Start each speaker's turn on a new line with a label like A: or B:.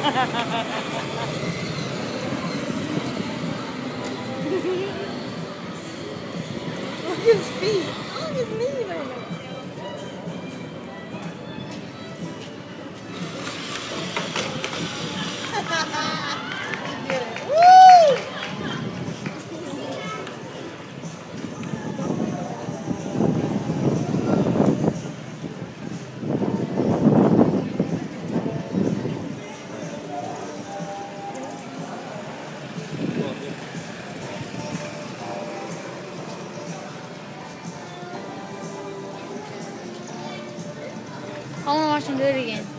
A: Look at his feet. Look at his knee right now.
B: I want to watch him do it again.